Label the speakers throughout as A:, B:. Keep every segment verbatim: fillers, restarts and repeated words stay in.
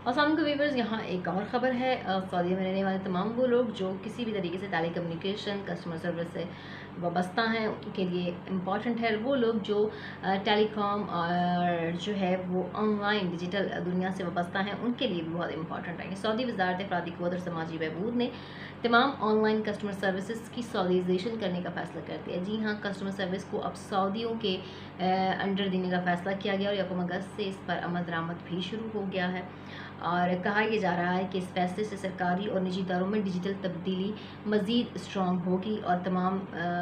A: और सामने व्यूवर्स, यहाँ एक और ख़बर है। सऊदी में रहने वाले तमाम वो लोग जो किसी भी तरीके से टेली कम्युनिकेशन कस्टमर सर्विस से वाबस्ता हैं, उनके लिए इम्पॉर्टेंट है। वो लोग जो टेलीकॉम और जो है वो ऑनलाइन डिजिटल दुनिया से वाबस्ता हैं, उनके लिए भी बहुत इंपॉर्टेंट है। सऊदी वज़ारत अफरादी क़ुव्वत और समाजी बहबूद ने तमाम ऑनलाइन कस्टमर सर्विसेज की सऊदीज़ेशन करने का फ़ैसला कर दिया। जी हाँ, कस्टमर सर्विस को अब सऊदियों के अंडर देने का फ़ैसला किया गया और यकम अगस्त से इस पर अमल दरामद भी शुरू हो गया है। और कहा यह जा रहा है कि इस फैसले से सरकारी और निजी इदारों में डिजिटल तब्दीली मज़ीद स्ट्रॉन्ग होगी और तमाम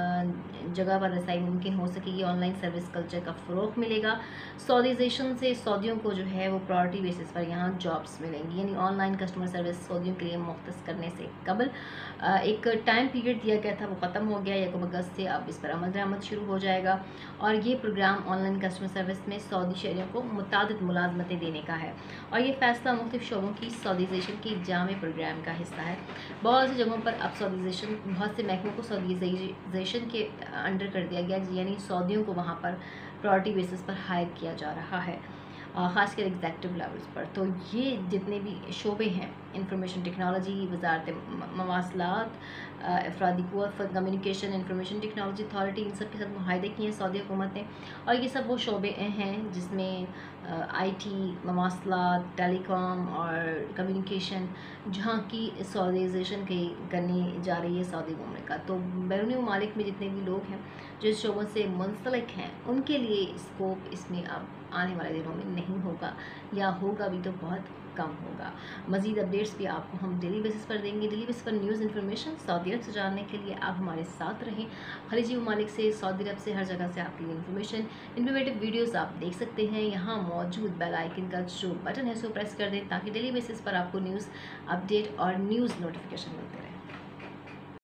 A: जगह पर रसाई मुमकिन हो सकेगी। ऑनलाइन सर्विस कल्चर का फ़रोग़ मिलेगा। सऊदीज़ेशन से सऊदियों को जो है वो प्रायोरिटी बेसिस पर यहाँ जॉब्स मिलेंगी, यानी ऑनलाइन कस्टमर सर्विस सऊदियों के लिए मुख्तस करने से कबल एक टाइम पीरियड दिया गया था, वो ख़त्म हो गया यकम अगस्त से। अब इस पर अमल दरामद शुरू हो जाएगा और ये प्रोग्राम ऑनलाइन कस्टमर सर्विस में सऊदी शहरियों को मुतादिद मुलाज़मतें देने का है और ये फ़ैसला मुख्तलिफ़ शोबों की सऊदीज़ेशन की जामे प्रोग्राम का हिस्सा है। बहुत सी जगहों पर अब सऊदीज़ेशन बहुत से महकमों को सऊदीज़ेशन के अंडर कर दिया गया, यानी सऊदियों को वहाँ पर प्रायोरिटी बेसिस पर हायर किया जा रहा है, ख़ासकर एग्जेक्टिव लेवल्स पर। तो ये जितने भी शोबे हैं, इंफॉर्मेशन टेक्नोलॉजी, वज़ारत मवासलात, अफरादी क़ुव्वत for communication, information technology authority, इन सब के साथ मुआहदे किए हैं सऊदी हुकूमत ने। और ये सब वो शोबे हैं जिसमें आई टी, मवासलात, टेलीकॉम और कम्युनिकेशन जहाँ की सऊदीज़ेशन की करनी जा रही है सऊदी गवर्नमेंट का। तो बैरूनी ममालिक में जितने भी लोग हैं जो इस शोबों से मुंसलिक हैं, उनके लिए स्कोप इसमें अब आने वाले दिनों में नहीं होगा, या होगा भी तो बहुत कम होगा। मज़ीद अपडेट्स भी आपको हम डेली बेसिस पर देंगे। डेली बेसिस पर न्यूज़ इन्फॉर्मेशन सऊदी अरब से जानने के लिए आप हमारे साथ रहें। खलीजी ममालिक से, सऊदी अरब से, हर जगह से आपके लिए इन्फॉर्मेशन, इन्फॉर्मेटिव वीडियोस आप देख सकते हैं। यहाँ मौजूद बेल आइकन का जो बटन है उसको प्रेस कर दें ताकि डेली बेसिस पर आपको न्यूज़ अपडेट और न्यूज़ नोटिफिकेशन मिलते रहे।